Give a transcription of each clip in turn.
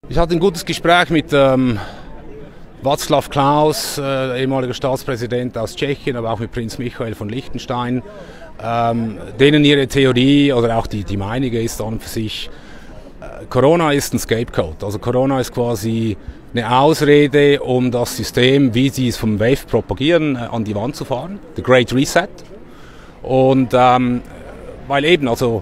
Ich hatte ein gutes Gespräch mit Václav Klaus, ehemaliger Staatspräsident aus Tschechien, aber auch mit Prinz Michael von Liechtenstein. Denen ihre Theorie oder auch die meinige ist an und für sich, Corona ist ein Scapegoat. Also Corona ist quasi eine Ausrede, um das System, wie sie es vom WEF propagieren, an die Wand zu fahren. The Great Reset. Und weil eben, also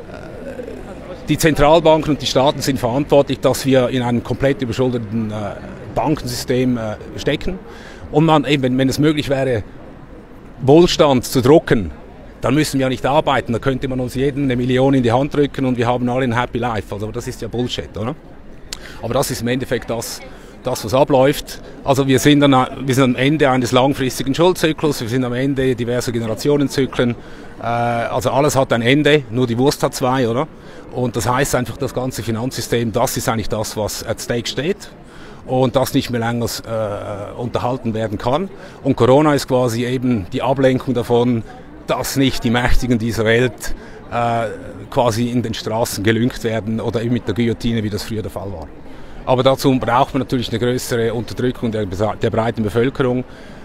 die Zentralbanken und die Staaten sind verantwortlich, dass wir in einem komplett überschuldeten Bankensystem stecken. Und man eben, wenn es möglich wäre, Wohlstand zu drucken, dann müssen wir ja nicht arbeiten. Da könnte man uns jedem 1 Million in die Hand drücken und wir haben alle ein Happy Life. Also das ist ja Bullshit, oder? Aber das ist im Endeffekt das was abläuft. Also wir sind am Ende eines langfristigen Schuldzyklus, wir sind am Ende diverser Generationenzyklen. Also alles hat ein Ende, nur die Wurst hat zwei, oder? Und das heißt einfach, das ganze Finanzsystem, das ist eigentlich das, was at stake steht und das nicht mehr länger unterhalten werden kann. Und Corona ist quasi eben die Ablenkung davon, dass nicht die Mächtigen dieser Welt quasi in den Straßen gelyncht werden oder eben mit der Guillotine, wie das früher der Fall war. Aber dazu braucht man natürlich eine größere Unterdrückung der breiten Bevölkerung.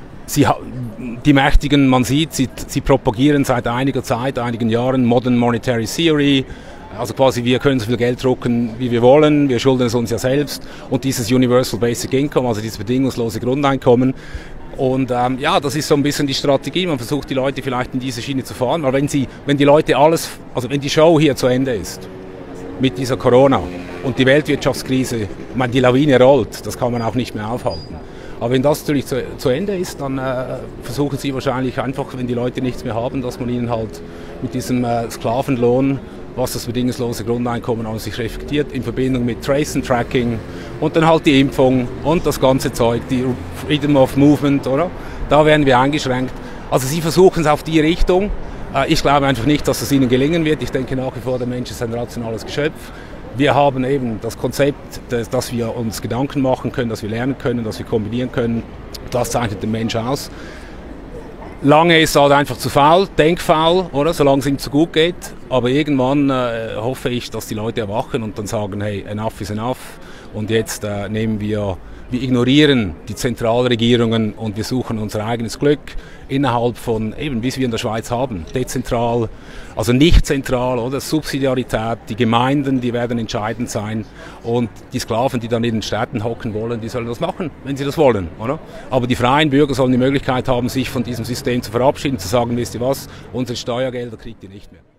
Die Mächtigen, man sieht, sie propagieren seit einiger Zeit, einigen Jahren Modern Monetary Theory. Also quasi, wir können so viel Geld drucken, wie wir wollen, wir schulden es uns ja selbst. Und dieses Universal Basic Income, also dieses bedingungslose Grundeinkommen. Und ja, das ist so ein bisschen die Strategie. Man versucht, die Leute vielleicht in diese Schiene zu fahren. Aber wenn die Leute wenn die Show hier zu Ende ist, mit dieser Corona und die Weltwirtschaftskrise, ich meine, die Lawine rollt, das kann man auch nicht mehr aufhalten. Aber wenn das natürlich zu Ende ist, dann versuchen sie wahrscheinlich einfach, wenn die Leute nichts mehr haben, dass man ihnen halt mit diesem Sklavenlohn, was das bedingungslose Grundeinkommen an sich reflektiert, in Verbindung mit Trace and Tracking und dann halt die Impfung und das ganze Zeug, die Freedom of Movement, oder? Da werden wir eingeschränkt. Also sie versuchen es auf die Richtung. Ich glaube einfach nicht, dass es ihnen gelingen wird. Ich denke nach wie vor, der Mensch ist ein rationales Geschöpf. Wir haben eben das Konzept, dass wir uns Gedanken machen können, dass wir lernen können, dass wir kombinieren können. Das zeichnet den Mensch aus. Lange ist er halt einfach zu faul, denkfaul, oder? Solange es ihm zu gut geht. Aber irgendwann hoffe ich, dass die Leute erwachen und dann sagen, hey, enough is enough. Und jetzt wir ignorieren die Zentralregierungen und wir suchen unser eigenes Glück innerhalb von, eben wie es wir in der Schweiz haben, dezentral, also nicht zentral, oder Subsidiarität, die Gemeinden, die werden entscheidend sein und die Sklaven, die dann in den Städten hocken wollen, die sollen das machen, wenn sie das wollen, oder? Aber die freien Bürger sollen die Möglichkeit haben, sich von diesem System zu verabschieden, zu sagen, wisst ihr was, unsere Steuergelder kriegt ihr nicht mehr.